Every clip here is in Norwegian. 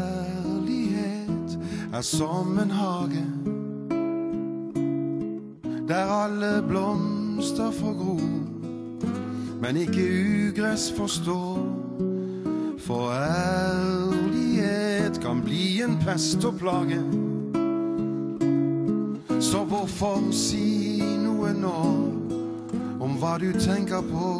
kjærlighet er som en hage, der alle blomster får gro, men ikke ugress forstår. For ærlighet kan bli en pest og plage. Så hvorfor si noe nå om hva du tenker på?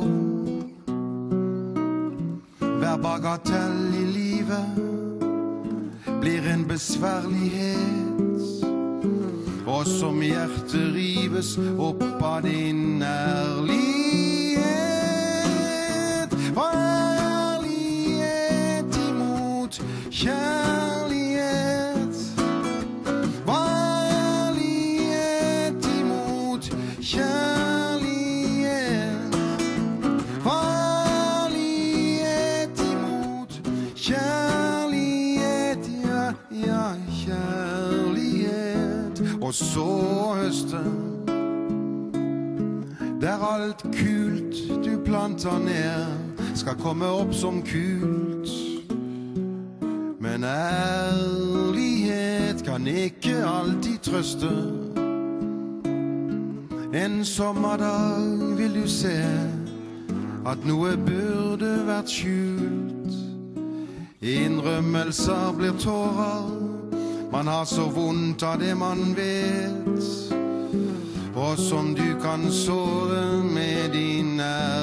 Hver bagatell i livet blir en besværlighet, og som hjertet rives opp av din ærlighet. Hva er ærlighet imot kjærlighet? Hva er ærlighet imot kjærlighet? Hva er ærlighet imot kjærlighet? Ja, kjærlighet. Og så høsten, der alt kult du planter ned skal komme opp som kult. Men ærlighet kan ikke alltid trøste. En sommerdag vil du se at noe burde vært skjult. Innrømmelser blir tårer, man har så vondt av det man vet, og som du kan såre med din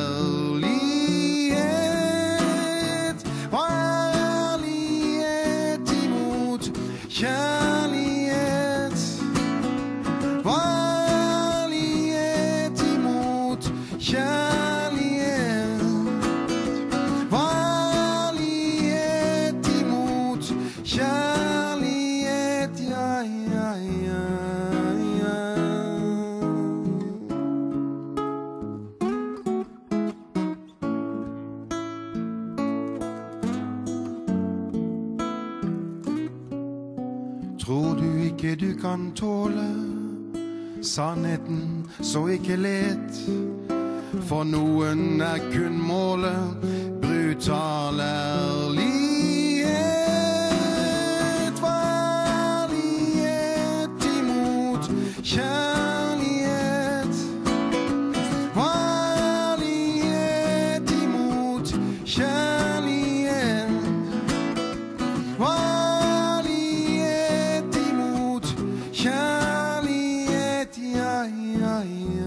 ærlighet. Hva er ærlighet imot kjærlighet? Hva er ærlighet imot kjærlighet? Hva er ærlighet imot kjærlighet? Ja, ja, ja. Tror du ikke du kan tåle sannheten, så ikke let. For noen er kun målet brutal ærlighet. Hva er ærlighet imot kjærlighet? Hva er ærlighet imot kjærlighet? Hva er ærlighet imot kjærlighet? Ja, ja, ja.